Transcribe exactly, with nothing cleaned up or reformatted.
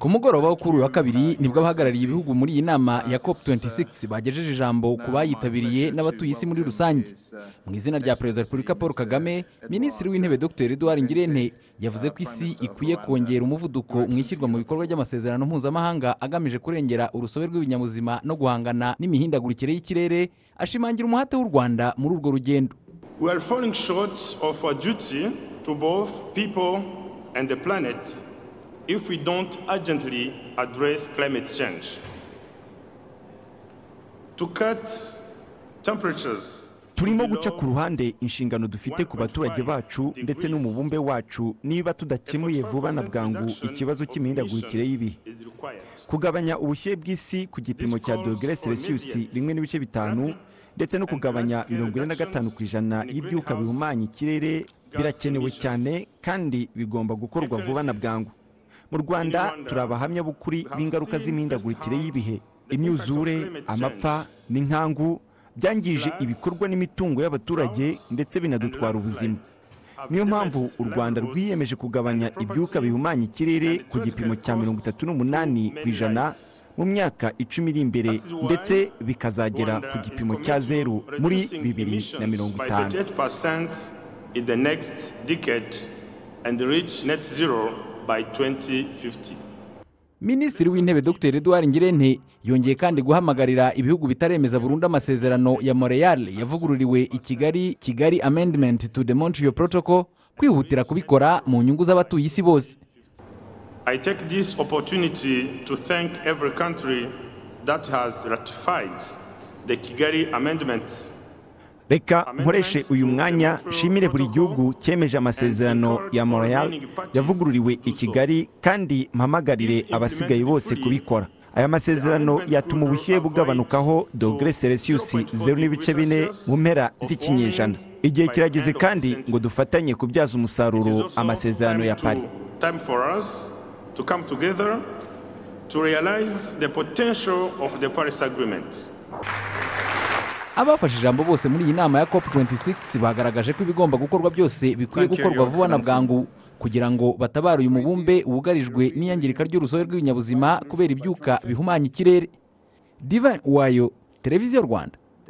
ku mugoroba wo kuri uyu wa kabiri nibwo abahagarariye ibihugu muri iyi nama ya COP twenty-six bagejeje ijambo ku bayitabiriye n'abatuye isi muri rusange. Mu izina rya Perezida wa Repubulika Paul Kagame, Minisitiri w'Intebe Docteur Edouard NGIRENTE yavuze ko isi ikwiye kongera umuvuduko mu ishyirwa mu bikorwa ry'amasezerano mpuzamahanga agamije kurengera urusobe rw'ibinyabuzima no guhangana n'imihindagurikire y'ikirere, ashimangira umuhate w'u Rwanda muri urwo rugendo. We are falling short of our duty to both people and the planet if we don't urgently address climate change. To cut temperatures. Turimo guca ku ruhande inshingano dufite ku baturage bacu ndetse n'umubumbe wacu niba tudakemuye vuba na bwangu ikibazo cy'imihindagurikire y'ibihe. Kugabanya ubushyuhe bw'isi ku gipimo cya dogere Celsius rimwe n'ibice bitanu ndetse no kugabanya mirongo ine na gatanu ku ijana y'ibyuka bihumanya ikirere birakenewe cyane kandi bigomba gukorwa vuba na bwangu. Mu Rwanda turi abahamya b'ukuri b'ingaruka z'imihindagurikire y'ibihe, imyuzure, amapfa n'inkangu byangije ibikorwa n'imitungo y'abaturage ndetse binadutwara ubuzima. Niyo mpamvu u Rwanda rwiyemeje kugabanya ibyuka bihumanya ikirere ku gipimo cya mirongo itatu n'umunani ku ijana mu myaka icumi iri imbere ndetse bikazagera ku gipimo cya zeru muri bibiri na mirongo itanu. In the next decade and reach net zero by twenty fifty. Minisitiri w'Intebe Docteur Edouard NGIRENTE yongeye kandi guhamagarira ibihugu bitaremeza burundu amasezerano ya Montreal yavugururiwe i Kigali Kigali Amendment to the Montreal Protocol kwihutira kubikora mu nyungu z'abatuye isi bose. I take this opportunity to thank every country that has ratified the Kigali Amendment. Reka nkoreshe uyu mwanya shimire buri gihugu cyemeje amasezerano ya Montreal yavugururiwe i Kigali kandi mpamagarire abasigaye bose kubikora. Aya masezerano yatuma ubushyuhe bugabanukaho dogere Celsius zeru n'ibice bine mu mpera z'ikinyejana. Igihe kirageze kandi ngo dufatanye kubyaza umusaruro amasezerano ya Paris. Time for us to come together to realize the potential of the Paris Agreement. Abafashe ijambo bose muri iyi nama ya COP twenty-six bagaragaje ko ibigomba gukorwa byose bikwiye gukorwa vuba na bwangu kugira ngo batabare uyu mubumbe wugarijwe n'iyangirika ry'urusobe rw'ibinyabuzima kubera ibyuka bihumanya ikirere. Divin Wayo, Televiziyo Rwanda.